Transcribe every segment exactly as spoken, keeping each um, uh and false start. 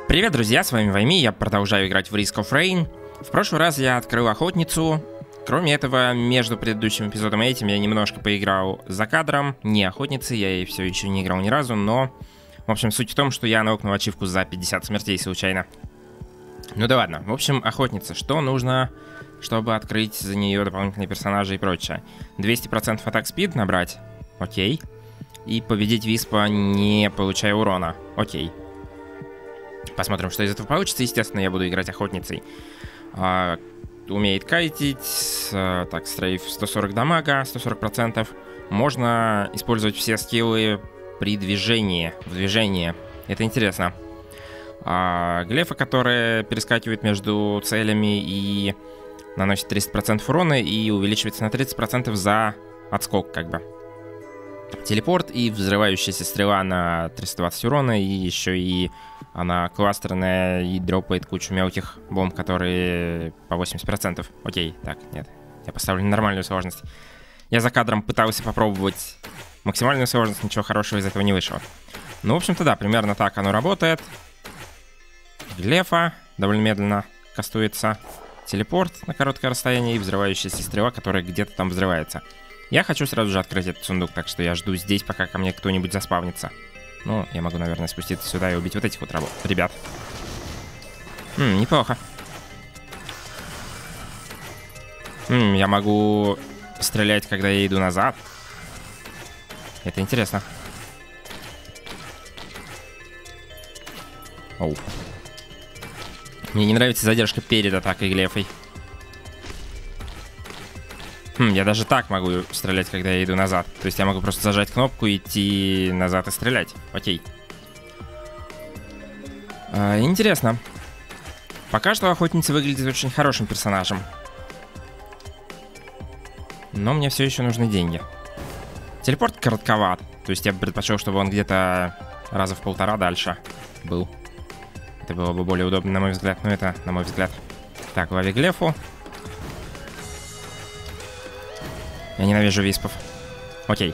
Привет, друзья, с вами Вайми, я продолжаю играть в Risk of Rain. В прошлый раз я открыл охотницу. Кроме этого, между предыдущим эпизодом и этим я немножко поиграл за кадром. Не охотницей, я ей все еще не играл ни разу, но... В общем, суть в том, что я наукнул ачивку за пятьдесят смертей случайно. Ну да ладно. В общем, охотница. Что нужно, чтобы открыть за нее дополнительные персонажи и прочее? двести процентов атак спид набрать. Окей. И победить Виспа, не получая урона. Окей. Посмотрим, что из этого получится. Естественно, я буду играть охотницей. А, умеет кайтить. А, так, стрейф сто сорок дамага, сто сорок процентов. Можно использовать все скиллы при движении. В движении. Это интересно. А, глефа, которая перескакивает между целями и наносит тридцать процентов урона и увеличивается на тридцать процентов за отскок, как бы. Телепорт и взрывающаяся стрела на триста двадцать урона, и еще и она кластерная и дропает кучу мелких бомб, которые по восемьдесят процентов. Окей, так, нет, я поставлю на нормальную сложность. Я за кадром пытался попробовать максимальную сложность, ничего хорошего из этого не вышло. Ну, в общем-то, да, примерно так оно работает. Глефа довольно медленно кастуется. Телепорт на короткое расстояние и взрывающаяся стрела, которая где-то там взрывается. Я хочу сразу же открыть этот сундук, так что я жду здесь, пока ко мне кто-нибудь заспавнится. Ну, я могу, наверное, спуститься сюда и убить вот этих вот рабов, ребят. М, неплохо. М, я могу стрелять, когда я иду назад. Это интересно. Оу. Мне не нравится задержка перед атакой глефой. Хм, я даже так могу стрелять, когда я иду назад. То есть я могу просто зажать кнопку, идти назад и стрелять. Окей. А, интересно. Пока что охотница выглядит очень хорошим персонажем. Но мне все еще нужны деньги. Телепорт коротковат. То есть я бы предпочел, чтобы он где-то раза в полтора дальше был. Это было бы более удобно, на мой взгляд. Но это, на мой взгляд. Так, лови глефу. Я ненавижу виспов. Окей.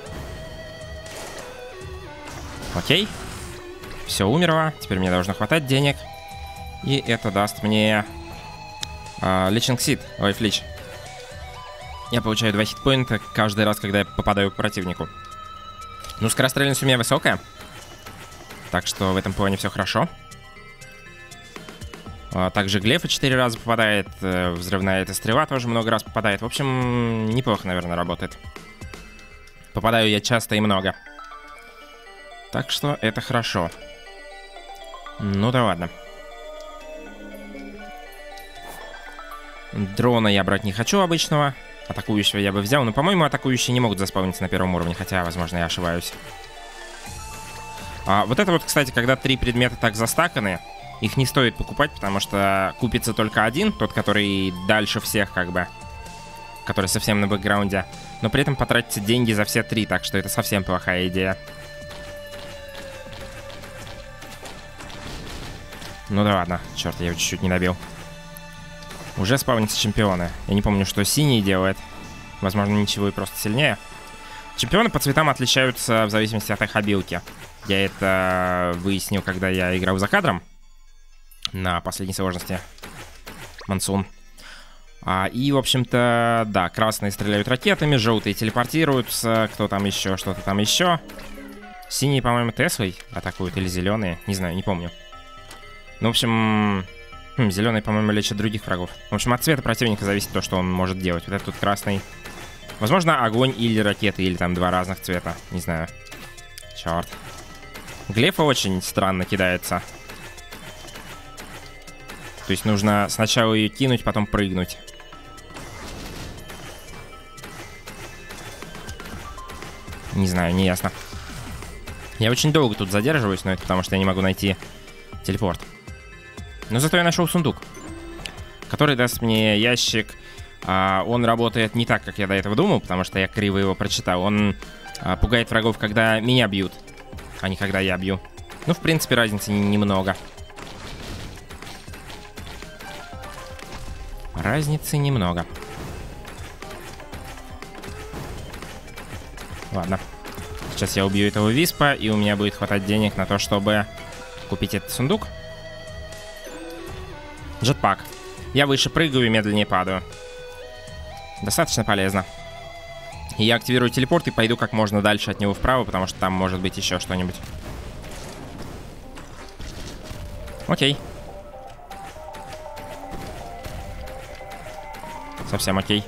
Окей. Все умерло. Теперь мне должно хватать денег. И это даст мне личинг сид, лайфлич. Я получаю два хитпоинта каждый раз, когда я попадаю по противнику. Ну, скорострельность у меня высокая. Так что в этом плане все хорошо. Также глефа четыре раза попадает, взрывная эта стрела тоже много раз попадает. В общем, неплохо, наверное, работает. Попадаю я часто и много. Так что это хорошо. Ну да ладно. Дрона я брать не хочу обычного. Атакующего я бы взял. Но, по-моему, атакующие не могут заспавниться на первом уровне. Хотя, возможно, я ошибаюсь. А, вот это вот, кстати, когда три предмета так застаканы, их не стоит покупать, потому что купится только один, тот, который дальше всех, как бы, который совсем на бэкграунде. Но при этом потратятся деньги за все три, так что это совсем плохая идея. Ну да ладно, черт, я его чуть-чуть не добил. Уже спавнятся чемпионы. Я не помню, что синий делает. Возможно, ничего и просто сильнее. Чемпионы по цветам отличаются в зависимости от их обилки. Я это выяснил, когда я играл за кадром. На последней сложности. Мансун. А, и, в общем-то, да, красные стреляют ракетами, желтые телепортируются, кто там еще, что-то там еще. Синие, по-моему, Теслой атакуют, или зеленые, не знаю, не помню. Ну, в общем, хм, зеленые, по-моему, лечат других врагов. В общем, от цвета противника зависит то, что он может делать. Вот этот тут красный. Возможно, огонь или ракеты, или там два разных цвета, не знаю. Черт. Глефа очень странно кидается. То есть нужно сначала ее кинуть, потом прыгнуть. Не знаю, не ясно. Я очень долго тут задерживаюсь, но это потому что я не могу найти телепорт. Но зато я нашел сундук, который даст мне ящик. А, он работает не так, как я до этого думал, потому что я криво его прочитал. Он а, пугает врагов, когда меня бьют, а не когда я бью. Ну, в принципе, разницы немного. Разницы немного. Ладно. Сейчас я убью этого виспа, и у меня будет хватать денег на то, чтобы купить этот сундук. Джетпак. Я выше прыгаю и медленнее падаю. Достаточно полезно. И я активирую телепорт и пойду как можно дальше от него вправо, потому что там может быть еще что-нибудь. Окей. Совсем окей.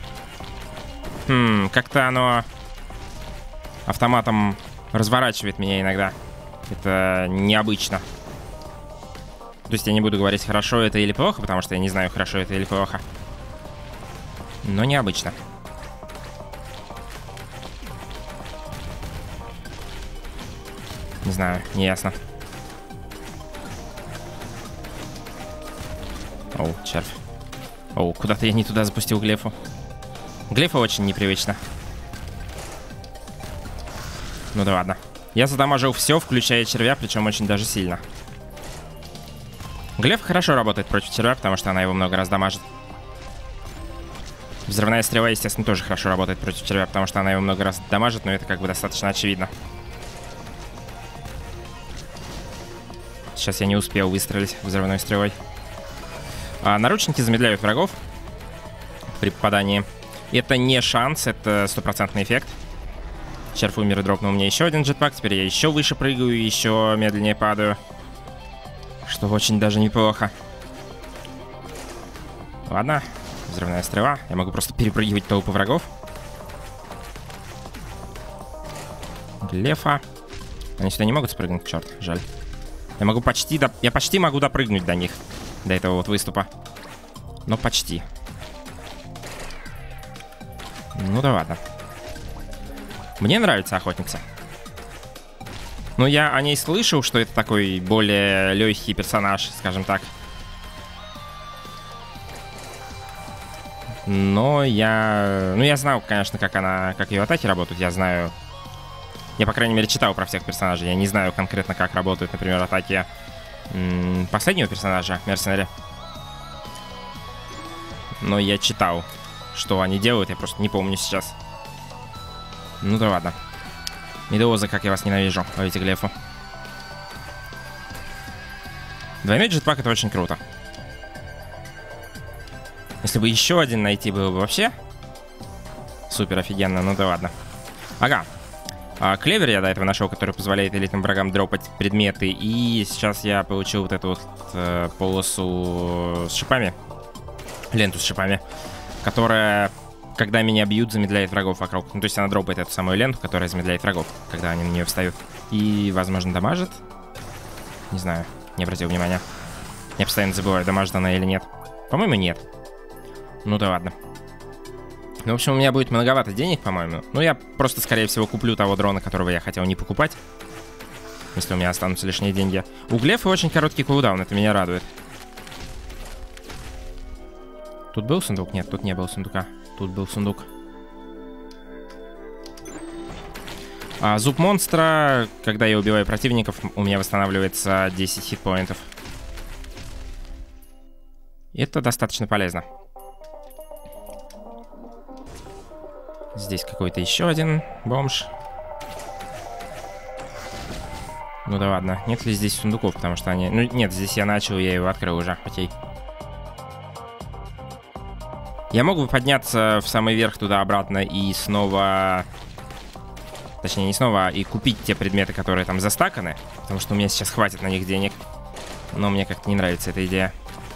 Хм, как-то оно автоматом разворачивает меня иногда. Это необычно. То есть я не буду говорить, хорошо это или плохо, потому что я не знаю, хорошо это или плохо. Но необычно. Не знаю, не ясно. Оу, червь. Оу, куда-то я не туда запустил глефу. Глефа очень непривычно. Ну да ладно. Я задамажил все, включая червя, причем очень даже сильно. Глеф хорошо работает против червя, потому что она его много раз дамажит. Взрывная стрела, естественно, тоже хорошо работает против червя, потому что она его много раз дамажит, но это как бы достаточно очевидно. Сейчас я не успел выстрелить взрывной стрелой. А, наручники замедляют врагов при попадании. Это не шанс, это стопроцентный эффект. Червь умер и дропнул мне еще один джетпак. Теперь я еще выше прыгаю и еще медленнее падаю. Что очень даже неплохо. Ладно, взрывная стрела. Я могу просто перепрыгивать толпы врагов. Глефа. Они сюда не могут спрыгнуть, черт, жаль. Я могу почти, до... я почти могу допрыгнуть до них. До этого вот выступа. Но почти. Ну да ладно. Мне нравится охотница. Ну, я о ней слышал, что это такой более легкий персонаж, скажем так. Но я... Ну, я знал, конечно, как она... Как ее атаки работают. Я знаю... Я, по крайней мере, читал про всех персонажей. Я не знаю конкретно, как работают, например, атаки м- последнего персонажа, Мерсенари. Но я читал, что они делают. Я просто не помню сейчас. Ну да ладно. Медуза, как я вас ненавижу. Ловите глефу. Двойной джетпак — это очень круто. Если бы еще один найти было бы вообще супер офигенно. Ну да ладно. Ага. А, клевер я до этого нашел, который позволяет элитным врагам дропать предметы. И сейчас я получил вот эту вот э, полосу с шипами. Ленту с шипами. Которая... Когда меня бьют, замедляет врагов вокруг. Ну, то есть она дропает эту самую ленту, которая замедляет врагов, когда они на нее встают. И, возможно, дамажит. Не знаю, не обратил внимания. Я постоянно забываю, дамажит она или нет. По-моему, нет. Ну да ладно. Ну, в общем, у меня будет многовато денег, по-моему. Ну, я просто, скорее всего, куплю того дрона, которого я хотел не покупать. Если у меня останутся лишние деньги. У глефа очень короткий кулдаун, это меня радует. Тут был сундук? Нет, тут не было сундука. Тут был сундук. А, зуб монстра. Когда я убиваю противников, у меня восстанавливается десять хитпоинтов. Это достаточно полезно. Здесь какой-то еще один бомж. Ну да ладно. Нет ли здесь сундуков, потому что они... Ну нет, здесь я начал, я его открыл уже. Окей. Я могу подняться в самый верх туда-обратно и снова... Точнее, не снова, а и купить те предметы, которые там застаканы. Потому что у меня сейчас хватит на них денег. Но мне как-то не нравится эта идея.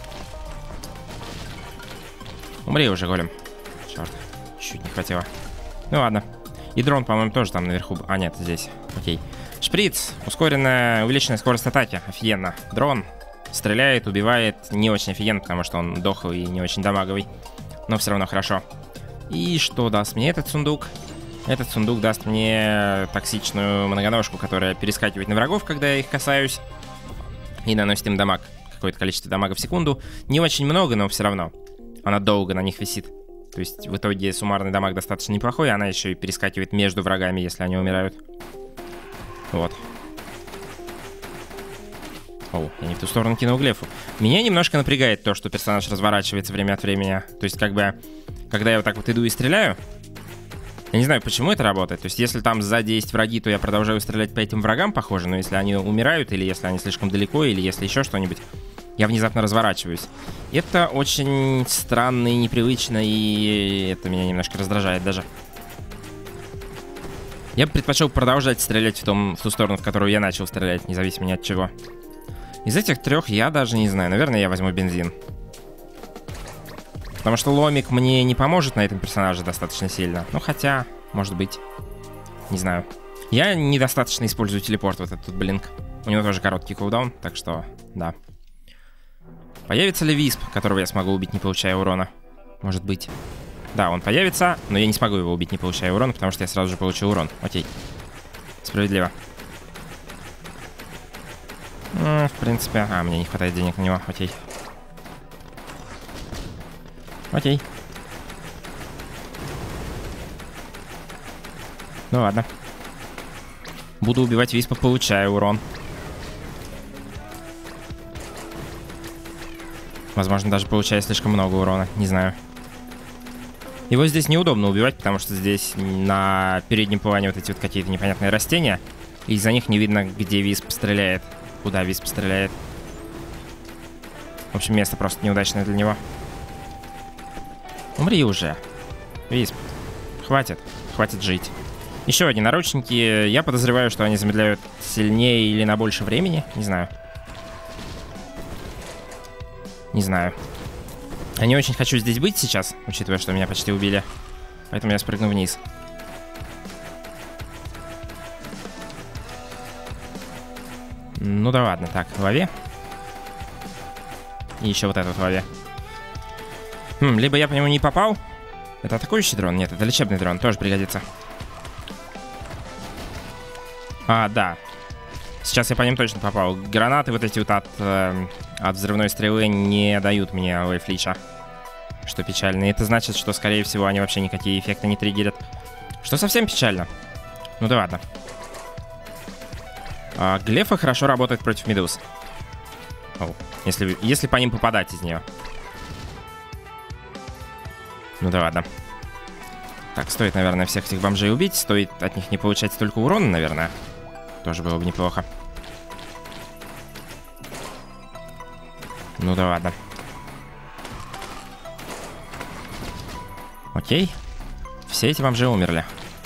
Умри уже, голем. Черт, чуть не хватило. Ну ладно. И дрон, по-моему, тоже там наверху. А, нет, здесь. Окей. Шприц. Ускоренная, увеличенная скорость атаки. Офигенно. Дрон стреляет, убивает. Не очень офигенно, потому что он дохлый и не очень дамаговый. Но все равно хорошо. И что даст мне этот сундук? Этот сундук даст мне токсичную многоножку, которая перескакивает на врагов, когда я их касаюсь. И наносит им дамаг. Какое-то количество дамага в секунду. Не очень много, но все равно. Она долго на них висит. То есть в итоге суммарный дамаг достаточно неплохой. Она еще и перескакивает между врагами, если они умирают. Вот. О, я не в ту сторону кинул глефу. Меня немножко напрягает то, что персонаж разворачивается время от времени. То есть как бы, когда я вот так вот иду и стреляю, я не знаю, почему это работает. То есть если там сзади есть враги, то я продолжаю стрелять по этим врагам, похоже. Но если они умирают, или если они слишком далеко, или если еще что-нибудь, я внезапно разворачиваюсь. Это очень странно и непривычно, и это меня немножко раздражает даже. Я бы предпочел продолжать стрелять в, том, в ту сторону, в которую я начал стрелять, независимо ни от чего. Из этих трех я даже не знаю. Наверное, я возьму бензин. Потому что ломик мне не поможет на этом персонаже достаточно сильно. Ну, хотя, может быть. Не знаю. Я недостаточно использую телепорт, вот этот блинк. У него тоже короткий кулдаун, так что, да. Появится ли Висп, которого я смогу убить, не получая урона? Может быть. Да, он появится, но я не смогу его убить, не получая урона, потому что я сразу же получу урон. Окей. Справедливо. Ну, в принципе... А, мне не хватает денег на него. Окей. Окей. Ну ладно. Буду убивать Виспа, получая урон. Возможно, даже получая слишком много урона. Не знаю. Его здесь неудобно убивать, потому что здесь на переднем плане вот эти вот какие-то непонятные растения. И из-за них не видно, где Висп стреляет. Куда Висп стреляет. В общем, место просто неудачное для него. Умри уже. Висп. Хватит. Хватит жить. Еще одни наручники. Я подозреваю, что они замедляют сильнее или на больше времени. Не знаю. Не знаю. Я не очень хочу здесь быть сейчас, учитывая, что меня почти убили. Поэтому я спрыгну вниз. Ну да ладно. Так, в лаве. И еще вот этот в лаве. Хм, либо я по нему не попал. Это атакующий дрон? Нет, это лечебный дрон. Тоже пригодится. А, да. Сейчас я по ним точно попал. Гранаты вот эти вот от, э, от взрывной стрелы не дают мне лайфлича. Что печально. И это значит, что, скорее всего, они вообще никакие эффекты не триггерят. Что совсем печально. Ну да ладно. А, Глефа хорошо работает против медуз. О, если, если по ним попадать из нее. Ну да ладно. Так, стоит, наверное, всех этих бомжей убить. Стоит от них не получать столько урона, наверное. Тоже было бы неплохо. Ну да ладно. Окей. Все эти бомжи умерли.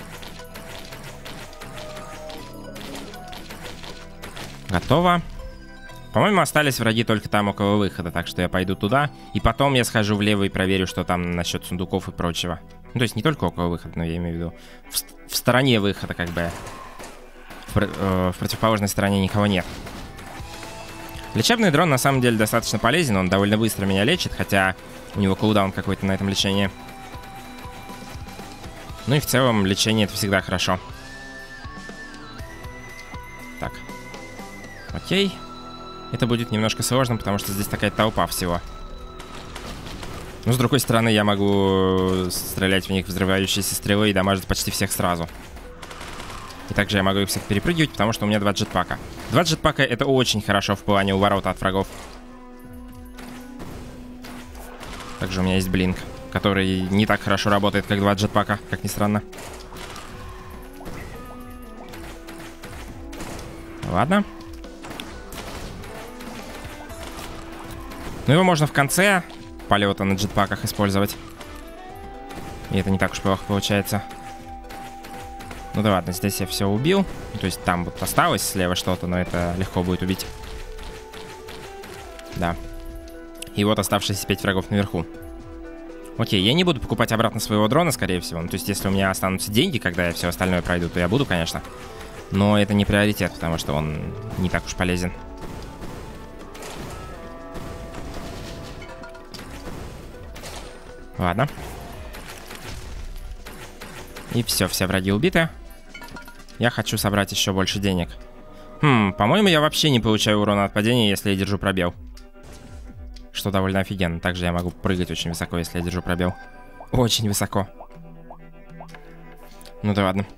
Готово. По-моему, остались враги только там около выхода, так что я пойду туда. И потом я схожу влево и проверю, что там насчет сундуков и прочего. Ну, то есть не только около выхода, но я имею в виду в, в стороне выхода, как бы. В, э, в противоположной стороне никого нет. Лечебный дрон на самом деле достаточно полезен. Он довольно быстро меня лечит, хотя у него кулдаун какой-то на этом лечении. Ну и в целом лечение — это всегда хорошо. Так. Окей. Это будет немножко сложно, потому что здесь такая толпа всего. Но с другой стороны, я могу стрелять в них взрывающейся стрелой и дамажить почти всех сразу. И также я могу их всех перепрыгивать, потому что у меня два джетпака. Два джетпака — это очень хорошо в плане уворота от врагов. Также у меня есть блинк, который не так хорошо работает, как два джетпака, как ни странно. Ладно. Ну, его можно в конце полета на джетпаках использовать. И это не так уж плохо получается. Ну да ладно, здесь я все убил. То есть там вот осталось слева что-то, но это легко будет убить. Да. И вот оставшиеся пять врагов наверху. Окей, я не буду покупать обратно своего дрона, скорее всего. Ну, то есть если у меня останутся деньги, когда я все остальное пройду, то я буду, конечно. Но это не приоритет, потому что он не так уж полезен. Ладно. И все, все враги убиты. Я хочу собрать еще больше денег. Хм, по-моему, я вообще не получаю урона от падения, если я держу пробел. Что довольно офигенно. Также я могу прыгать очень высоко, если я держу пробел. Очень высоко. Ну да ладно.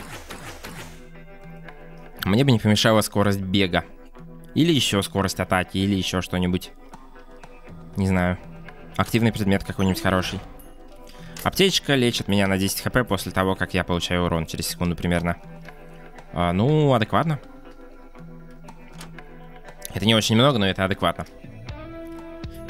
Мне бы не помешала скорость бега. Или еще скорость атаки, или еще что-нибудь. Не знаю. Активный предмет какой-нибудь хороший. Аптечка лечит меня на десять хп после того, как я получаю урон через секунду примерно. А, ну, адекватно. Это не очень много, но это адекватно.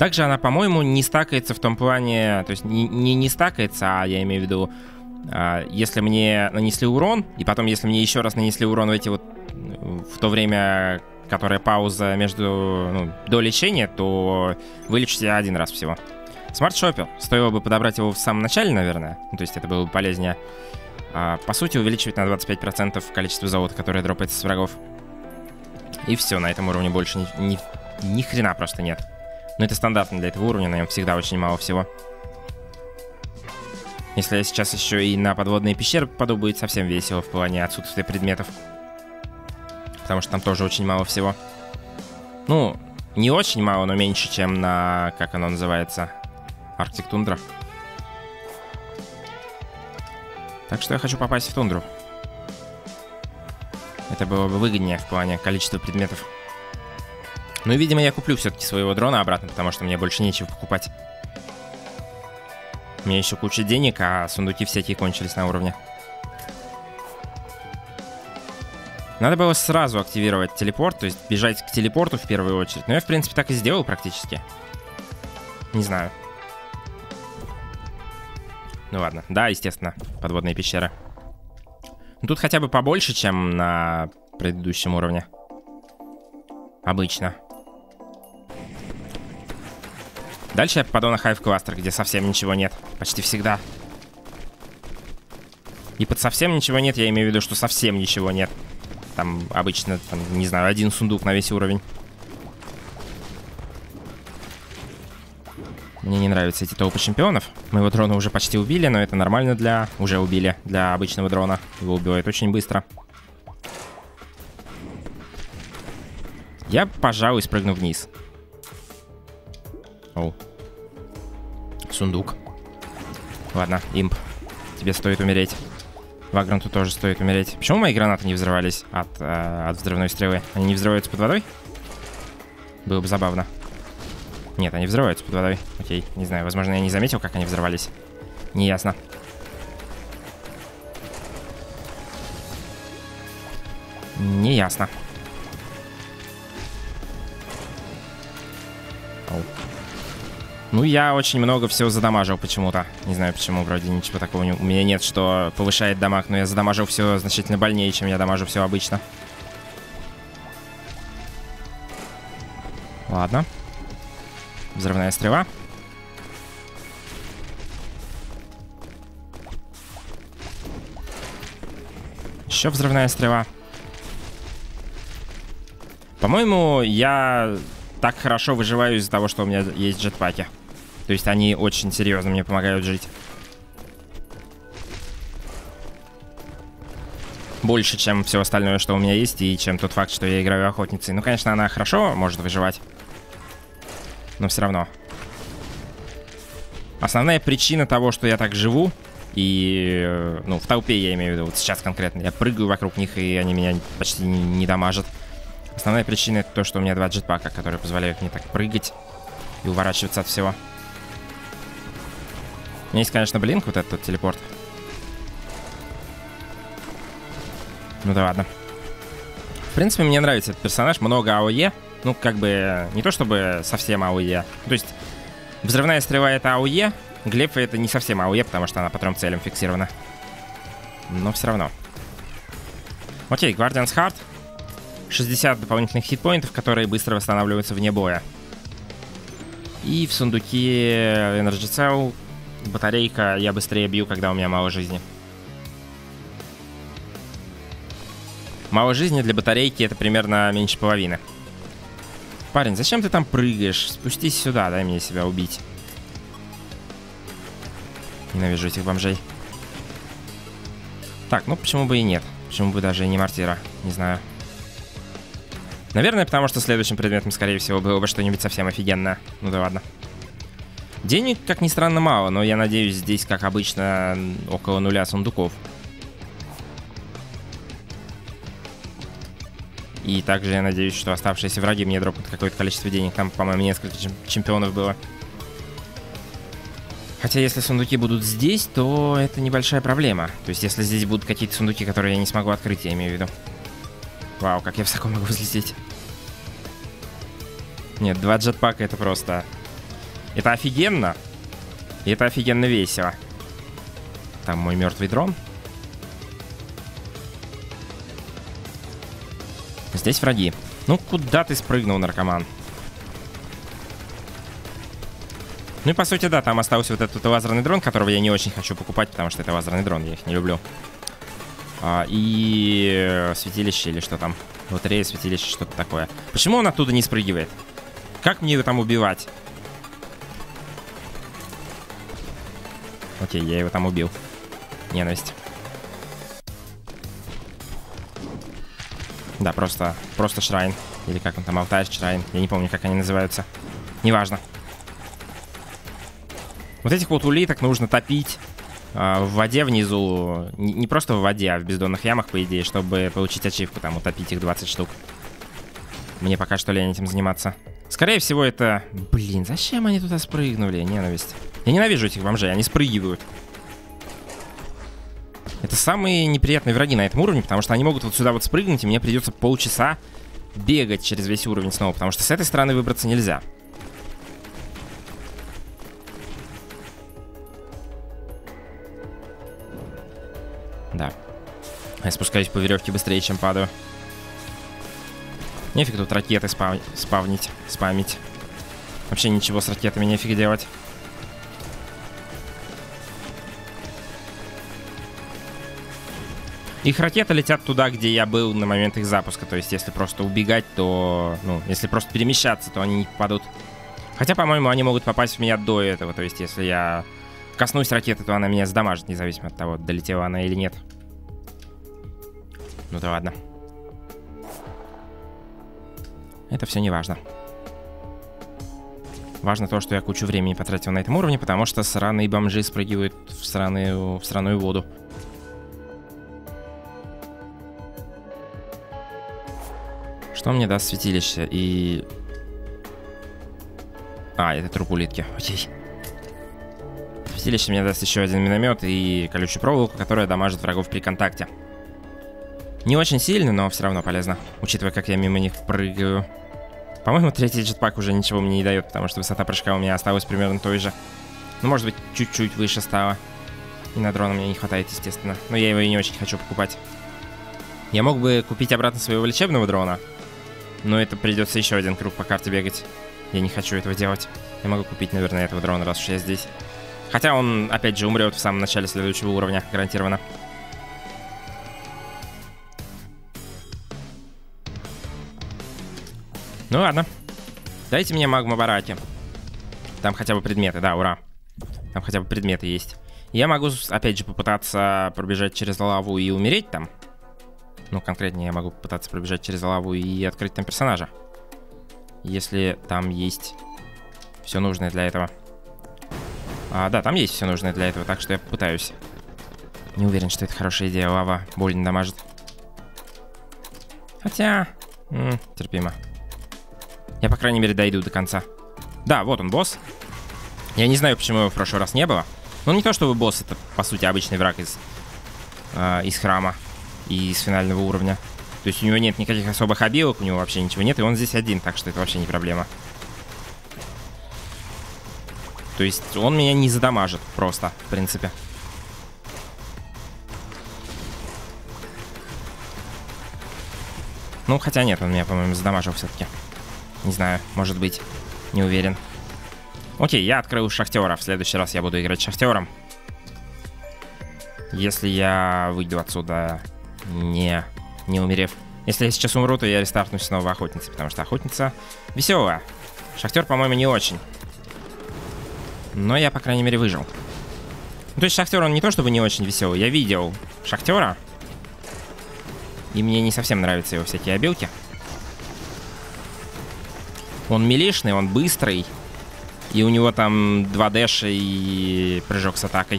Также она, по-моему, не стакается в том плане, то есть не, не, не стакается, а я имею в виду, э, если мне нанесли урон, и потом, если мне еще раз нанесли урон в эти вот, в то время, которая пауза между, ну, до лечения, то вылечите один раз всего. Смарт-шоппер. Стоило бы подобрать его в самом начале, наверное, ну, то есть это было бы полезнее. А, по сути, увеличивать на двадцать пять процентов количество золота, которое дропается с врагов. И все, на этом уровне больше ни, ни, ни хрена просто нет. Но это стандартно для этого уровня, на нем всегда очень мало всего. Если я сейчас еще и на подводные пещеры попаду, будет совсем весело в плане отсутствия предметов. Потому что там тоже очень мало всего. Ну, не очень мало, но меньше, чем на, как оно называется, Арктик Тундра. Так что я хочу попасть в тундру. Это было бы выгоднее в плане количества предметов. Ну и, видимо, я куплю все-таки своего дрона обратно, потому что мне больше нечего покупать. У меня еще куча денег, а сундуки всякие кончились на уровне. Надо было сразу активировать телепорт, то есть бежать к телепорту в первую очередь. Но я, в принципе, так и сделал практически. Не знаю. Ну ладно. Да, естественно, подводные пещеры. Но тут хотя бы побольше, чем на предыдущем уровне. Обычно. Дальше я попаду на Hive Cluster, где совсем ничего нет. Почти всегда. И под совсем ничего нет, я имею в виду, что совсем ничего нет. Там обычно, там, не знаю, один сундук на весь уровень. Мне не нравятся эти толпы чемпионов. Моего дрона уже почти убили, но это нормально для... Уже убили для обычного дрона. Его убивают очень быстро. Я, пожалуй, спрыгну вниз. Оу. Сундук. Ладно, имп. Тебе стоит умереть. Вагранту тоже стоит умереть. Почему мои гранаты не взрывались от, э, от взрывной стрелы? Они не взрываются под водой? Было бы забавно. Нет, они взрываются под водой. Окей, не знаю, возможно, я не заметил, как они взорвались. Неясно. Неясно. Оу. Ну, я очень много всего задамажил почему-то. Не знаю почему, вроде ничего такого не... У меня нет, что повышает дамаг, но я задамажил все значительно больнее, чем я дамажу все обычно. Ладно. Взрывная стрела. Еще взрывная стрела. По-моему, я так хорошо выживаю из-за того, что у меня есть джетпаки. То есть они очень серьезно мне помогают жить. Больше, чем все остальное, что у меня есть, и чем тот факт, что я играю охотницей. Ну, конечно, она хорошо может выживать. Но все равно. Основная причина того, что я так живу, и, ну, в толпе я имею в виду, вот сейчас конкретно, я прыгаю вокруг них, и они меня почти не, не дамажат. Основная причина — это то, что у меня два джетпака, которые позволяют мне так прыгать и уворачиваться от всего. У меня есть, конечно, блинк, вот этот телепорт. Ну да ладно. В принципе, мне нравится этот персонаж, много АОЕ. Ну, как бы, не то чтобы совсем АОЕ. То есть, взрывная стрела — это АОЕ, глефа — это не совсем АОЕ, потому что она по трем целям фиксирована. Но все равно. Окей, Guardian's Heart. шестьдесят дополнительных хитпоинтов, которые быстро восстанавливаются вне боя. И в сундуке Energy Cell батарейка, я быстрее бью, когда у меня мало жизни. Мало жизни для батарейки — это примерно меньше половины. Парень, зачем ты там прыгаешь? Спустись сюда, дай мне себя убить. Ненавижу этих бомжей. Так, ну почему бы и нет? Почему бы даже и не мортира? Не знаю. Наверное, потому что следующим предметом, скорее всего, было бы что-нибудь совсем офигенное. Ну да ладно. Денег, как ни странно, мало, но я надеюсь, здесь, как обычно, около нуля сундуков. И также я надеюсь, что оставшиеся враги мне дропнут какое-то количество денег. Там, по-моему, несколько чемпионов было. Хотя, если сундуки будут здесь, то это небольшая проблема. То есть, если здесь будут какие-то сундуки, которые я не смогу открыть, я имею в виду. Вау, как я высоко могу взлететь. Нет, два джетпака — это просто... Это офигенно. И это офигенно весело. Там мой мертвый дрон. Здесь враги. Ну, куда ты спрыгнул, наркоман? Ну и по сути, да, там остался вот этот лазерный дрон, которого я не очень хочу покупать, потому что это лазерный дрон, я их не люблю. А, и святилище или что там? Лотерея, святилище, что-то такое. Почему он оттуда не спрыгивает? Как мне его там убивать? Окей, я его там убил. Ненависть. Да, просто, просто шрайн. Или как он там, алтарь, шрайн. Я не помню, как они называются. Неважно. Вот этих вот улиток нужно топить э, в воде внизу. Не, не просто в воде, а в бездонных ямах, по идее, чтобы получить ачивку, там, утопить их двадцать штук. Мне пока что лень этим заниматься. Скорее всего, это... Блин, зачем они туда спрыгнули? Ненависть. Я ненавижу этих бомжей, они спрыгивают. Это самые неприятные враги на этом уровне, потому что они могут вот сюда вот спрыгнуть, и мне придется полчаса бегать через весь уровень снова, потому что с этой стороны выбраться нельзя. Да. Я спускаюсь по веревке быстрее, чем падаю. Нефиг тут ракеты спав... спавнить, спамить. Вообще ничего с ракетами нефиг делать. Их ракеты летят туда, где я был на момент их запуска. То есть, если просто убегать, то... Ну, если просто перемещаться, то они не попадут. Хотя, по-моему, они могут попасть в меня до этого. То есть, если я коснусь ракеты, то она меня сдамажит, независимо от того, долетела она или нет. Ну да ладно. Это все не важно. Важно то, что я кучу времени потратил на этом уровне, потому что сраные бомжи спрыгивают в сраную, в сраную воду. Что мне даст святилище? И... А, это труп улитки. Окей. Святилище мне даст еще один миномет и колючую проволоку, которая дамажит врагов при контакте. Не очень сильно, но все равно полезно, учитывая, как я мимо них прыгаю. По-моему, третий джетпак уже ничего мне не дает, потому что высота прыжка у меня осталась примерно той же. Ну, может быть, чуть-чуть выше стала. И на дрона мне не хватает, естественно. Но я его и не очень хочу покупать. Я мог бы купить обратно своего лечебного дрона, но это придется еще один круг по карте бегать. Я не хочу этого делать. Я могу купить, наверное, этого дрона, раз уж я здесь. Хотя он, опять же, умрет в самом начале следующего уровня, гарантированно. Ну ладно. Дайте мне магма бараки. Там хотя бы предметы, да, ура. Там хотя бы предметы есть. Я могу, опять же, попытаться пробежать через лаву и умереть там. Ну, конкретнее, я могу попытаться пробежать через лаву и открыть там персонажа. Если там есть все нужное для этого. А, да, там есть все нужное для этого, так что я попытаюсь. Не уверен, что это хорошая идея, лава больно дамажит. Хотя... М-м, терпимо. Я, по крайней мере, дойду до конца. Да, вот он, босс. Я не знаю, почему его в прошлый раз не было. Ну, не то чтобы босс, это, по сути, обычный враг из, э, из храма и из финального уровня. То есть у него нет никаких особых обилок, у него вообще ничего нет, и он здесь один, так что это вообще не проблема. То есть он меня не задамажит просто, в принципе. Ну, хотя нет, он меня, по-моему, задамажил все-таки. Не знаю, может быть, не уверен. Окей, я открыл шахтера. В следующий раз я буду играть шахтером. Если я выйду отсюда, не, не умерев. Если я сейчас умру, то я рестартнусь снова охотницей, потому что охотница веселая. Шахтер, по-моему, не очень. Но я, по крайней мере, выжил. Ну, то есть шахтер, он не то чтобы не очень веселый. Я видел шахтера, и мне не совсем нравятся его всякие обилки. Он милишный, он быстрый. И у него там два дэша и прыжок с атакой.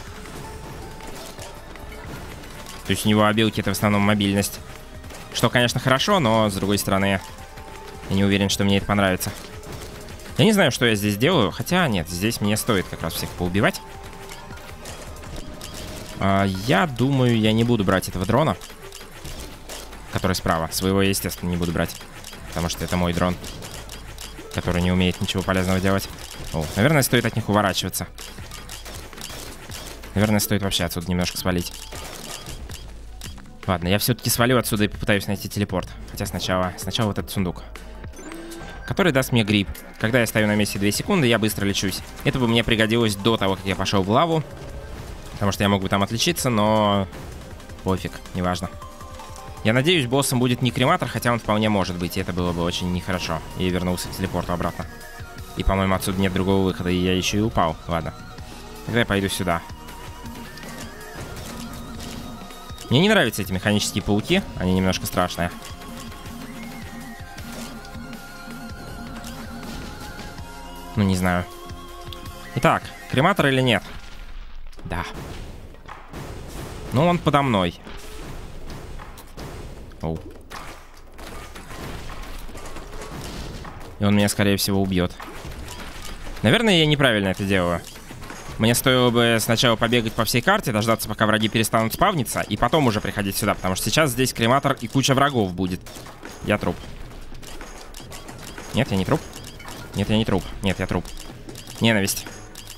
То есть у него обилки — это в основном мобильность. Что, конечно, хорошо, но, с другой стороны, я не уверен, что мне это понравится. Я не знаю, что я здесь делаю. Хотя, нет, здесь мне стоит как раз всех поубивать. а, Я думаю, я не буду брать этого дрона, который справа. Своего я, естественно, не буду брать, потому что это мой дрон. который не умеет ничего полезного делать. О, наверное, стоит от них уворачиваться. Наверное, стоит вообще отсюда немножко свалить. Ладно, я все-таки свалю отсюда и попытаюсь найти телепорт. Хотя сначала, сначала вот этот сундук, который даст мне гриб. Когда я стою на месте две секунды, я быстро лечусь. Это бы мне пригодилось до того, как я пошел в лаву. Потому что я мог бы там отличиться, но... пофиг, неважно. Я надеюсь, боссом будет не крематор, хотя он вполне может быть. И это было бы очень нехорошо. И вернулся к телепорту обратно. И, по-моему, отсюда нет другого выхода. И я еще и упал. Ладно. Тогда я пойду сюда. Мне не нравятся эти механические пауки. Они немножко страшные. Ну, не знаю. Итак, крематор или нет? Да. Ну, он подо мной. Оу. И он меня, скорее всего, убьет. Наверное, я неправильно это делаю. Мне стоило бы сначала побегать по всей карте, дождаться, пока враги перестанут спавниться, и потом уже приходить сюда, потому что сейчас здесь крематор и куча врагов будет. Я труп. Нет, я не труп. Нет, я не труп. Нет, я труп. Ненависть.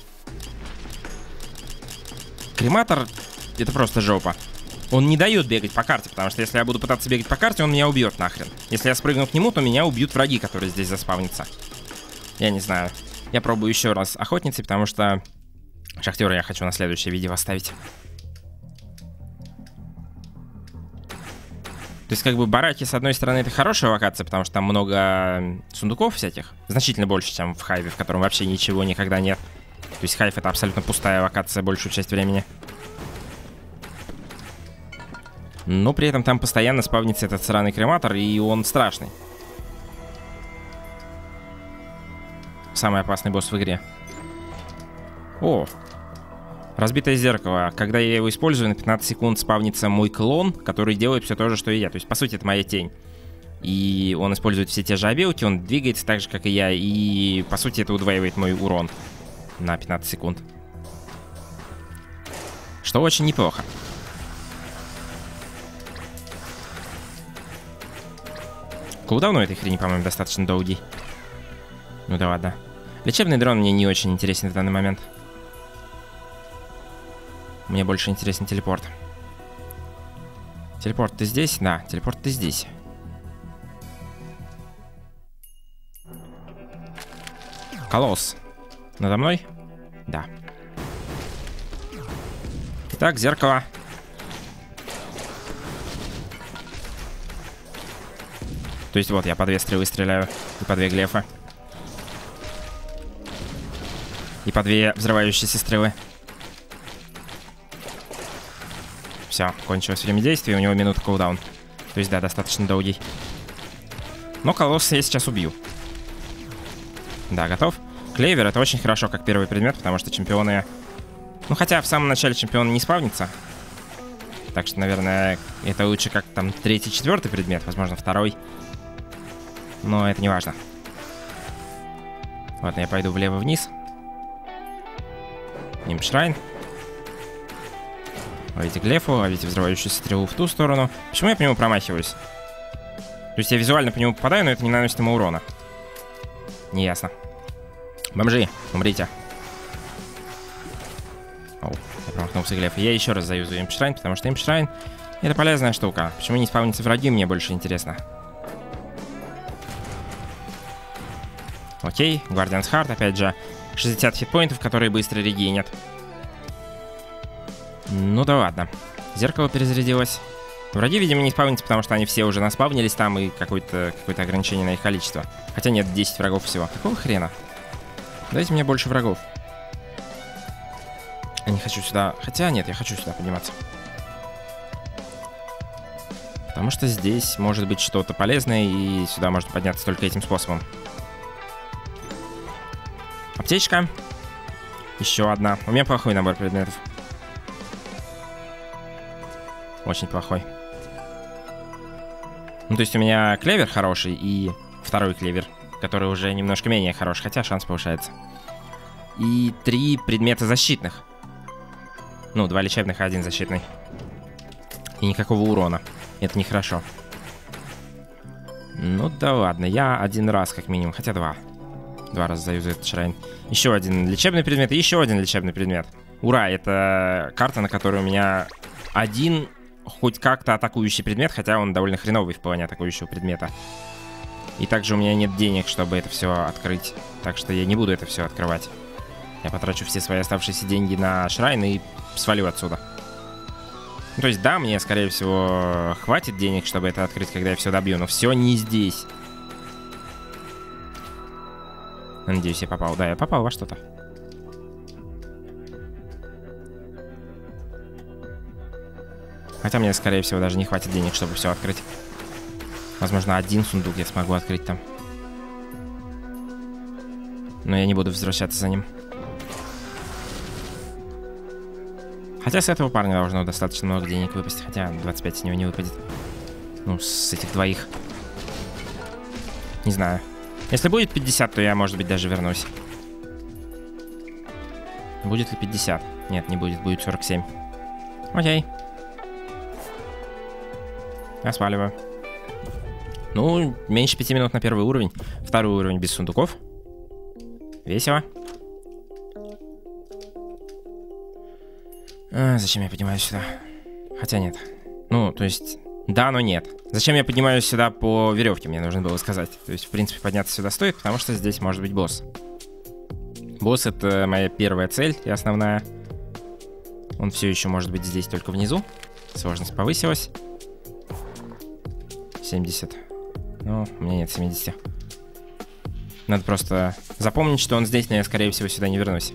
Крематор — это просто жопа. Он не дает бегать по карте, потому что если я буду пытаться бегать по карте, он меня убьет нахрен. Если я спрыгну к нему, то меня убьют враги, которые здесь заспавнятся. Я не знаю. Я пробую еще раз охотницей, потому что шахтера я хочу на следующее видео оставить. То есть, как бы, бараки, с одной стороны, это хорошая локация, потому что там много сундуков всяких. Значительно больше, чем в Хайве, в котором вообще ничего никогда нет. То есть, Хайв — это абсолютно пустая локация большую часть времени. Но при этом там постоянно спавнится этот сраный крематор, и он страшный. Самый опасный босс в игре. О! Разбитое зеркало. Когда я его использую, на пятнадцать секунд спавнится мой клон, который делает все то же, что и я. То есть, по сути, это моя тень. И он использует все те же обилки, он двигается так же, как и я. И, по сути, это удваивает мой урон на пятнадцать секунд. Что очень неплохо. Кулдаун у этой хрени, по-моему, достаточно долгий. Ну да ладно. Лечебный дрон мне не очень интересен в данный момент. Мне больше интересен телепорт. Телепорт, ты здесь? Да, телепорт, ты здесь. Колосс. Надо мной? Да. Итак, зеркало. То есть вот я по две стрелы стреляю. И по две глефа. И по две взрывающиеся стрелы. Все, кончилось время действия, у него минута кулдаун. То есть, да, достаточно долгий. Но колосса я сейчас убью. Да, готов. Клевер — это очень хорошо как первый предмет, потому что чемпионы... Ну, хотя в самом начале чемпион не спавнится. Так что, наверное, это лучше как там третий, четвертый предмет, возможно, второй. Но это не важно. Ладно, я пойду влево-вниз. Нимшрайн. Ловите глефу, ловите взрывающуюся стрелу в ту сторону. Почему я по нему промахиваюсь? То есть я визуально по нему попадаю, но это не наносит ему урона. Неясно. Бомжи, умрите. Оу, я промахнулся глефой. Я еще раз заюзаю импшрайн, потому что импшрайн — это полезная штука. Почему не спавнятся враги, мне больше интересно. Окей, Guardian's Heart, опять же, шестьдесят хитпоинтов, которые быстро регенят. Ну да ладно. Зеркало перезарядилось. Враги, видимо, не спавнятся, потому что они все уже наспавнились там, и какое-то какое-то ограничение на их количество. Хотя нет, десять врагов всего. Какого хрена? Дайте мне больше врагов. Я не хочу сюда... Хотя нет, я хочу сюда подниматься. Потому что здесь может быть что-то полезное, и сюда можно подняться только этим способом. Аптечка. Еще одна. У меня плохой набор предметов. Очень плохой. Ну, то есть у меня клевер хороший и второй клевер, который уже немножко менее хорош, хотя шанс повышается. И три предмета защитных. Ну, два лечебных, а один защитный. И никакого урона. Это нехорошо. Ну да ладно, я один раз как минимум, хотя два. Два раза заюзаю этот шрайн. Еще один лечебный предмет и еще один лечебный предмет. Ура, это карта, на которой у меня один хоть как-то атакующий предмет, хотя он довольно хреновый в плане атакующего предмета. И также у меня нет денег, чтобы это все открыть. Так что я не буду это все открывать. Я потрачу все свои оставшиеся деньги на шрайн и свалю отсюда. Ну, то есть, да, мне, скорее всего, хватит денег, чтобы это открыть, когда я все добью, но все не здесь. Надеюсь, я попал. Да, я попал во что-то. Хотя мне, скорее всего, даже не хватит денег, чтобы все открыть. Возможно, один сундук я смогу открыть там. Но я не буду возвращаться за ним. Хотя с этого парня должно достаточно много денег выпасть. Хотя двадцать пять с него не выпадет. Ну, с этих двоих. Не знаю. Если будет пятьдесят, то я, может быть, даже вернусь. Будет ли пятьдесят? Нет, не будет. Будет сорок семь. Окей. Я сваливаю. Ну, меньше пяти минут на первый уровень. Второй уровень без сундуков. Весело. А, зачем я поднимаюсь сюда? Хотя нет. Ну, то есть... Да, но нет. Зачем я поднимаюсь сюда по веревке, мне нужно было сказать. То есть, в принципе, подняться сюда стоит, потому что здесь может быть босс. Босс — это моя первая цель и основная. Он все еще может быть здесь, только внизу. Сложность повысилась. семьдесят. Ну, у меня нет семидесяти. Надо просто запомнить, что он здесь, но я, скорее всего, сюда не вернусь.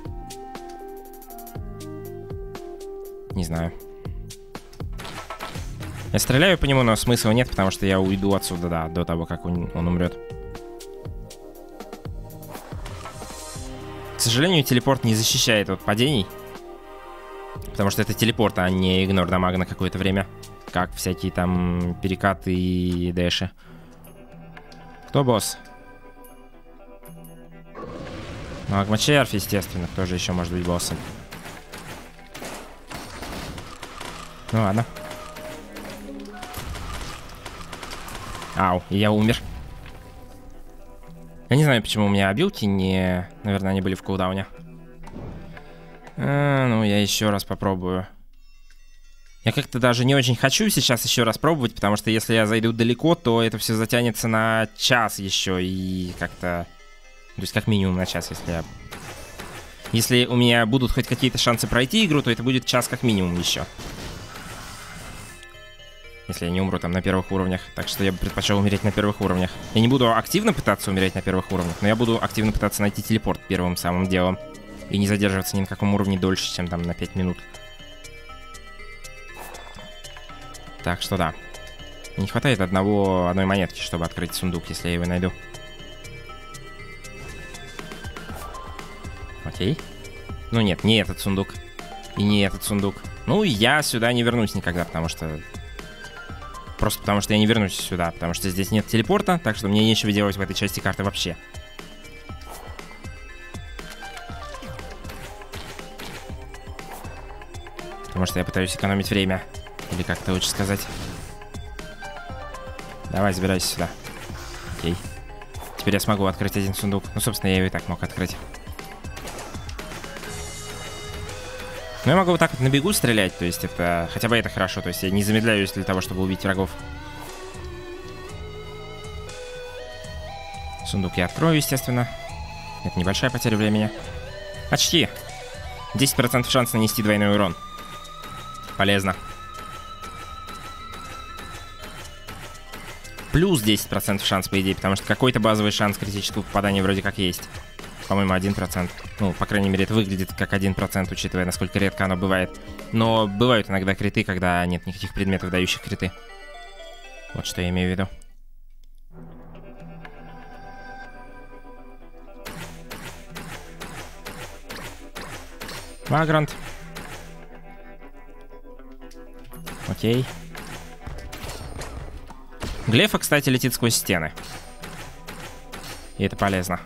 Не знаю. Я стреляю по нему, но смысла нет, потому что я уйду отсюда, да, до того, как он, он умрет. К сожалению, телепорт не защищает от падений. Потому что это телепорт, а не игнор дамага на какое-то время. Как всякие там перекаты и дэши. Кто босс? Магмачерф, естественно. Кто же еще может быть боссом? Ну ладно. Ау, я умер. Я не знаю, почему у меня обилки не... Наверное, они были в кулдауне. А, ну, я еще раз попробую. Я как-то даже не очень хочу сейчас еще раз пробовать, потому что если я зайду далеко, то это все затянется на час еще. И как-то... То есть как минимум на час, если я... Если у меня будут хоть какие-то шансы пройти игру, то это будет час как минимум еще. Если я не умру там на первых уровнях. Так что я бы предпочел умереть на первых уровнях. Я не буду активно пытаться умереть на первых уровнях, но я буду активно пытаться найти телепорт первым самым делом. И не задерживаться ни на каком уровне дольше, чем там на пять минут. Так что да. Не хватает одного, одной монетки, чтобы открыть сундук, если я его найду. Окей. Ну нет, не этот сундук. И не этот сундук. Ну, я сюда не вернусь никогда, потому что... Просто потому что я не вернусь сюда, потому что здесь нет телепорта, так что мне нечего делать в этой части карты вообще. Потому что я пытаюсь экономить время. Или как это лучше сказать. Давай, забирайся сюда. Окей. Теперь я смогу открыть один сундук. Ну, собственно, я его и так мог открыть. Но я могу вот так вот на бегу стрелять, то есть это... Хотя бы это хорошо, то есть я не замедляюсь для того, чтобы убить врагов. Сундук я открою, естественно. Это небольшая потеря времени. Почти. десять процентов шанс нанести двойной урон. Полезно. Плюс десять процентов шанс, по идее, потому что какой-то базовый шанс критического попадания вроде как есть. По-моему, один процент. Ну, по крайней мере, это выглядит как один процент, учитывая, насколько редко оно бывает. Но бывают иногда криты, когда нет никаких предметов, дающих криты. Вот что я имею в виду. Вагрант. Окей. Глефа, кстати, летит сквозь стены. И это полезно.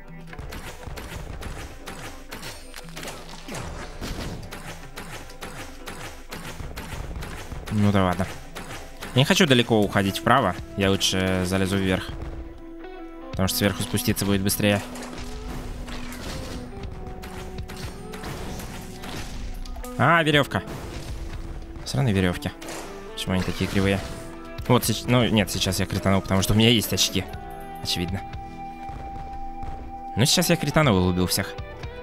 Ну да ладно. Я не хочу далеко уходить вправо. Я лучше залезу вверх. Потому что сверху спуститься будет быстрее. А, веревка. Сраные веревки. Почему они такие кривые? Вот, сейчас, ну нет, сейчас я кританул, потому что у меня есть очки. Очевидно. Ну, сейчас я кританул и убил всех.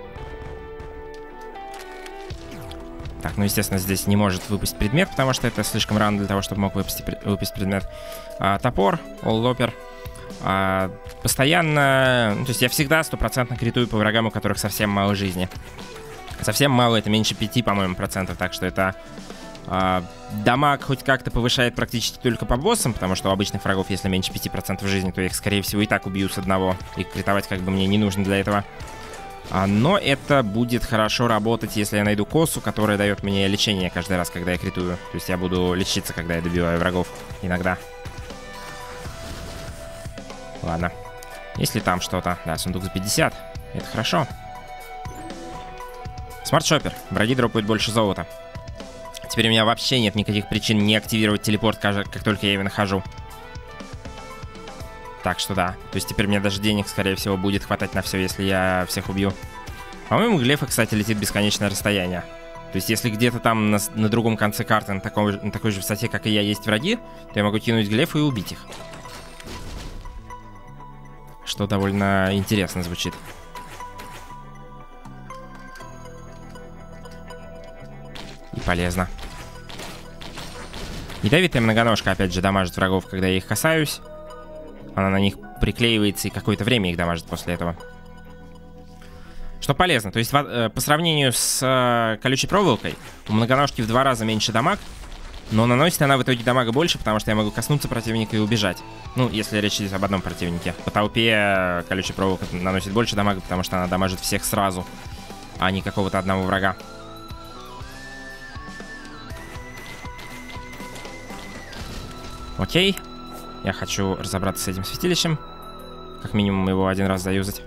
Так, ну, естественно, здесь не может выпасть предмет, потому что это слишком рано для того, чтобы мог выпасть, выпасть предмет. А, топор, оллопер. А, постоянно... Ну, то есть я всегда стопроцентно критую по врагам, у которых совсем мало жизни. Совсем мало, это меньше пяти, по-моему, процентов, так что это... А, дамаг хоть как-то повышает практически только по боссам, потому что у обычных врагов, если меньше пяти процентов жизни, то я их, скорее всего, и так убью с одного. И критовать как бы мне не нужно для этого. А, но это будет хорошо работать, если я найду косу, которая дает мне лечение каждый раз, когда я критую. То есть я буду лечиться, когда я добиваю врагов. Иногда. Ладно. Есть ли там что-то? Да, сундук за пятьдесят. Это хорошо. Смарт-шоппер. Враги дропают больше золота. Теперь у меня вообще нет никаких причин не активировать телепорт, как только я его нахожу. Так что да. То есть теперь мне даже денег, скорее всего, будет хватать на все, если я всех убью. По-моему, глефа, кстати, летит бесконечное расстояние. То есть если где-то там на, на другом конце карты, на, таком, на такой же высоте, как и я, есть враги, то я могу кинуть глефу и убить их. Что довольно интересно звучит. И полезно. Ядовитая многоножка, опять же, дамажит врагов, когда я их касаюсь. Она на них приклеивается и какое-то время их дамажит после этого. Что полезно. То есть по сравнению с э, колючей проволокой, у многоножки в два раза меньше дамаг, но наносит она в итоге дамага больше, потому что я могу коснуться противника и убежать. Ну, если речь идет об одном противнике. По толпе колючая проволока наносит больше дамага, потому что она дамажит всех сразу, а не какого-то одного врага. Окей. Я хочу разобраться с этим святилищем. Как минимум его один раз заюзать.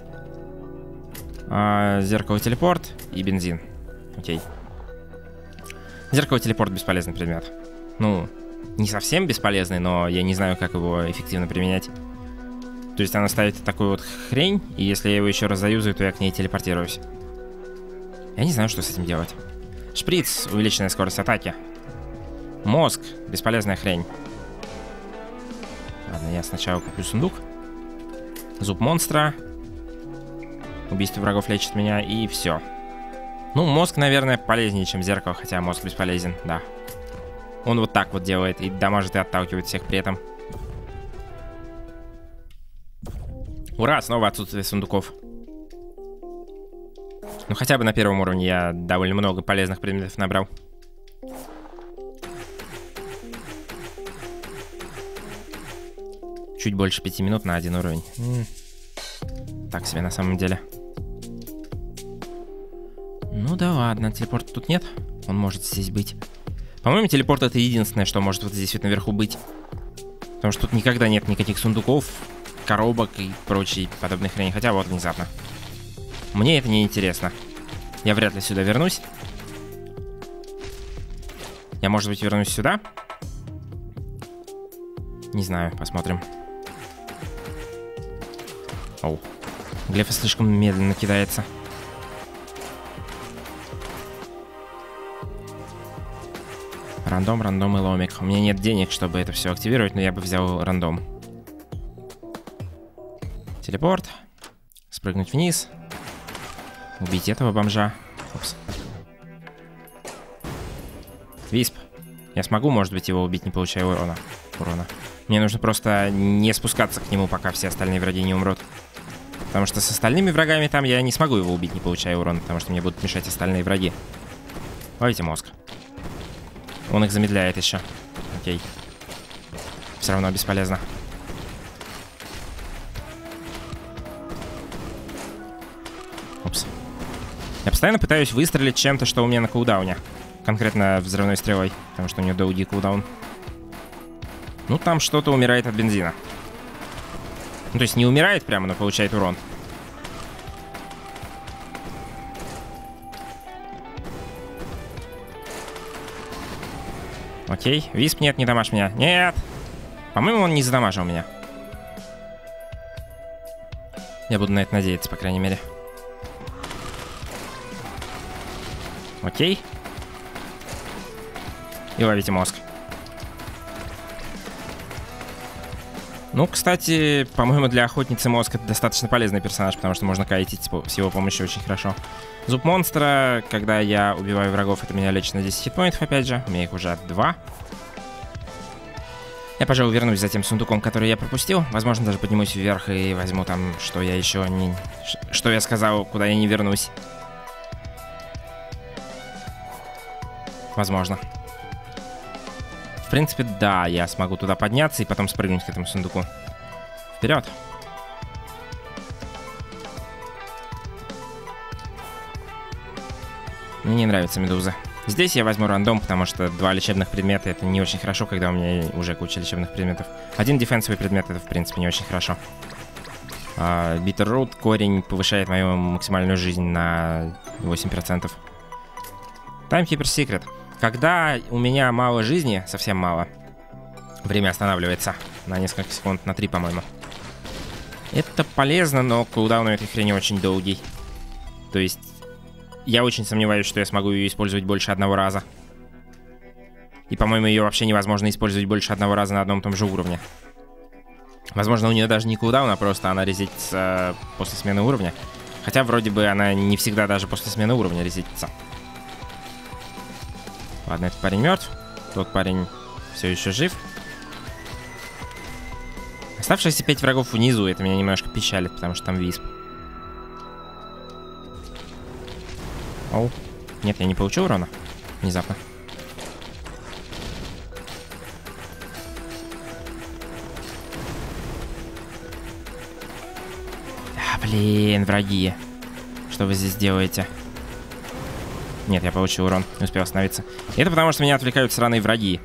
А, зеркало-телепорт и бензин. Окей. Зеркало-телепорт бесполезный предмет. Ну, не совсем бесполезный, но я не знаю, как его эффективно применять. То есть она ставит такую вот хрень, и если я его еще раз заюзаю, то я к ней телепортируюсь. Я не знаю, что с этим делать. Шприц, увеличенная скорость атаки. Мозг, бесполезная хрень. Ладно, я сначала куплю сундук. Зуб монстра. Убийство врагов лечит меня, и все. Ну, мозг, наверное, полезнее, чем зеркало, хотя мозг бесполезен, да. Он вот так вот делает, и дамажит, и отталкивает всех при этом. Ура, снова отсутствие сундуков. Ну, хотя бы на первом уровне я довольно много полезных предметов набрал. Чуть больше пяти минут на один уровень. М-м. Так себе на самом деле. Ну да ладно, телепорта тут нет. Он может здесь быть. По-моему, телепорт это единственное, что может вот здесь вот наверху быть. Потому что тут никогда нет никаких сундуков, коробок и прочей подобной хрени. Хотя вот внезапно. Мне это не интересно. Я вряд ли сюда вернусь. Я, может быть, вернусь сюда? Не знаю, посмотрим. Оу. Глефа слишком медленно кидается. Рандом, рандом и ломик. У меня нет денег, чтобы это все активировать, но я бы взял рандом. Телепорт. Спрыгнуть вниз. Убить этого бомжа. Упс. Висп. Я смогу, может быть, его убить, не получая урона. урона. Мне нужно просто не спускаться к нему, пока все остальные враги не умрут. Потому что с остальными врагами там я не смогу его убить, не получая урона, потому что мне будут мешать остальные враги. Ловите мозг. Он их замедляет еще. Окей. Все равно бесполезно. Упс. Я постоянно пытаюсь выстрелить чем-то, что у меня на кулдауне. Конкретно взрывной стрелой, потому что у нее долгий кулдаун. Ну, там что-то умирает от бензина. Ну, то есть не умирает прямо, но получает урон. Окей. Висп, нет, не дамажь меня. Нет! По-моему, он не задамажил меня. Я буду на это надеяться, по крайней мере. Окей. И ловите мозг. Ну, кстати, по-моему, для охотницы мозг это достаточно полезный персонаж, потому что можно кайтить с его помощью очень хорошо. Зуб монстра, когда я убиваю врагов, это меня лечит на десять хитпоинтов, опять же. У меня их уже два. Я, пожалуй, вернусь за тем сундуком, который я пропустил. Возможно, даже поднимусь вверх и возьму там, что я еще не... Что я сказал, куда я не вернусь. Возможно. В принципе, да, я смогу туда подняться и потом спрыгнуть к этому сундуку. Вперед! Мне не нравится медуза. Здесь я возьму рандом, потому что два лечебных предмета — это не очень хорошо, когда у меня уже куча лечебных предметов. Один дефенсовый предмет — это, в принципе, не очень хорошо. Bitterroot, корень, повышает мою максимальную жизнь на восемь процентов. Timekeeper Secret. Когда у меня мало жизни, совсем мало, время останавливается на несколько секунд, на три, по-моему. Это полезно, но кулдаун у этой хрени очень долгий. То есть я очень сомневаюсь, что я смогу ее использовать больше одного раза. И, по-моему, ее вообще невозможно использовать больше одного раза на одном и том же уровне. Возможно, у нее даже не кулдаун, а просто она резетится после смены уровня. Хотя вроде бы она не всегда даже после смены уровня резетится. Ладно, этот парень мертв. Тот парень все еще жив. Оставшиеся пять врагов внизу. Это меня немножко печалит, потому что там висп. Оу. Нет, я не получил урона. Внезапно. А, блин, враги. Что вы здесь делаете? Нет, я получил урон, не успел остановиться. И это потому, что меня отвлекают сраные враги.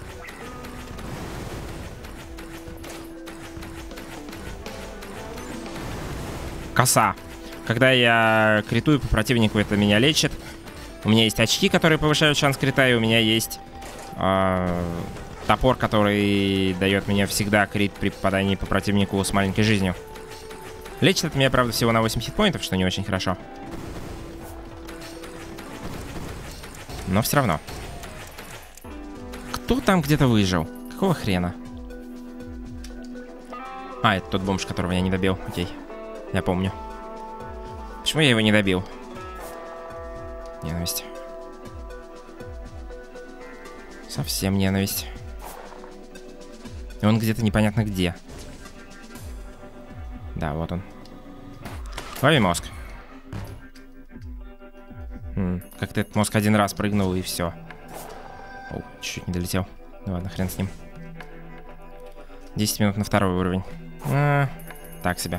Коса. Когда я критую по противнику, это меня лечит. У меня есть очки, которые повышают шанс крита, и у меня есть э, топор, который дает мне всегда крит при попадании по противнику с маленькой жизнью. Лечит это меня, правда, всего на восемь хитпоинтов, что не очень хорошо. Но все равно. Кто там где-то выжил? Какого хрена? А, это тот бомж, которого я не добил. Окей. Я помню. Почему я его не добил? Ненависть. Совсем ненависть. И он где-то непонятно где. Да, вот он. Лови мозг. Хм, как-то этот мозг один раз прыгнул и все. О, чуть-чуть не долетел. Ну ладно, хрен с ним. десять минут на второй уровень. А, так себе.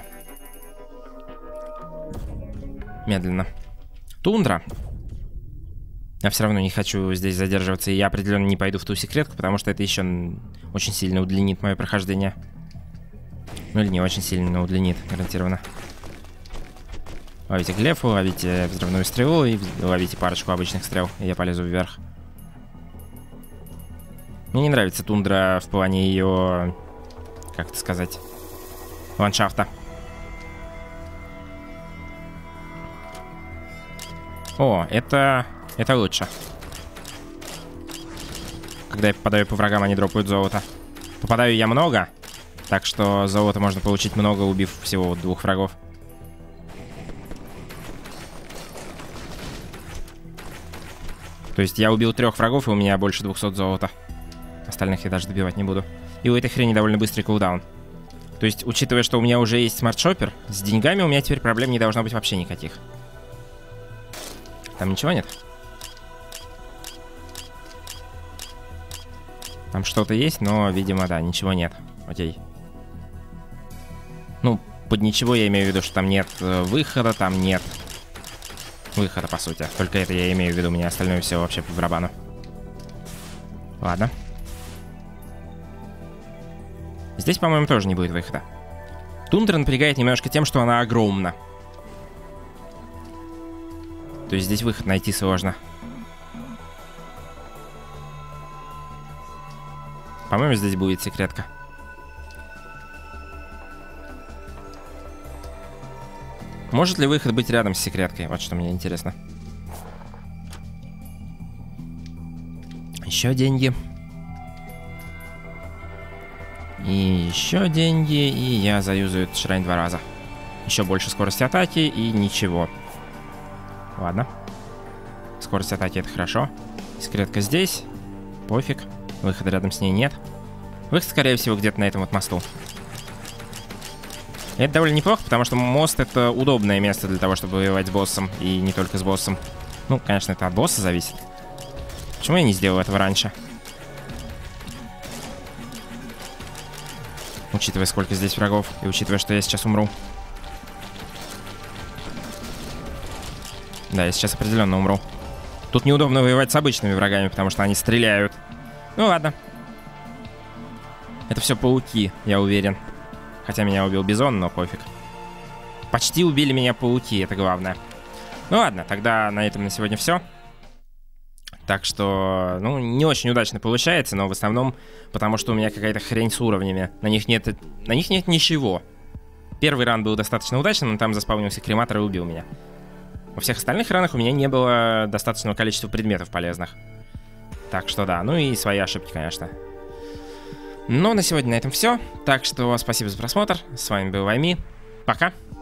Медленно. Тундра. Я все равно не хочу здесь задерживаться, и я определенно не пойду в ту секретку, потому что это еще очень сильно удлинит мое прохождение. Ну или не очень сильно, но удлинит, гарантированно. Ловите глефу, ловите взрывную стрелу и ловите парочку обычных стрел, и я полезу вверх. Мне не нравится тундра в плане ее, как это сказать, ландшафта. О, это... это лучше. Когда я попадаю по врагам, они дропают золото. Попадаю я много, так что золото можно получить много, убив всего двух врагов. То есть я убил трех врагов, и у меня больше двухсот золота. Остальных я даже добивать не буду. И у этой хрени довольно быстрый кулдаун. То есть, учитывая, что у меня уже есть смарт-шоппер, с деньгами у меня теперь проблем не должно быть вообще никаких. Там ничего нет? Там что-то есть, но, видимо, да, ничего нет. Окей. Ну, под ничего я имею в виду, что там нет э, выхода, там нет выхода, по сути. Только это я имею в виду, мне остальное все вообще по барабану. Ладно. Здесь, по-моему, тоже не будет выхода. Тундра напрягает немножко тем, что она огромна. То есть здесь выход найти сложно. По-моему, здесь будет секретка. Может ли выход быть рядом с секреткой? Вот что мне интересно. Еще деньги. И еще деньги. И я заюзаю этот шрайн два раза. Еще больше скорости атаки и ничего. Ладно. Скорость атаки — это хорошо. Секретка здесь. Пофиг. Выхода рядом с ней нет. Выход, скорее всего, где-то на этом вот мосту. Это довольно неплохо, потому что мост — это удобное место для того, чтобы воевать с боссом. И не только с боссом. Ну, конечно, это от босса зависит. Почему я не сделал этого раньше? Учитывая, сколько здесь врагов. И учитывая, что я сейчас умру. Да, я сейчас определенно умру. Тут неудобно воевать с обычными врагами, потому что они стреляют. Ну ладно. Это все пауки, я уверен. Хотя меня убил бизон, но пофиг. Почти убили меня пауки, это главное. Ну ладно, тогда на этом на сегодня все. Так что, ну, не очень удачно получается, но в основном потому, что у меня какая-то хрень с уровнями. На них нет, на них нет ничего. Первый ран был достаточно удачным, но там заспавнился крематор и убил меня. Во всех остальных ранах у меня не было достаточного количества предметов полезных. Так что да, ну и свои ошибки, конечно. Но на сегодня на этом все. Так что спасибо за просмотр. С вами был Вайми. Пока.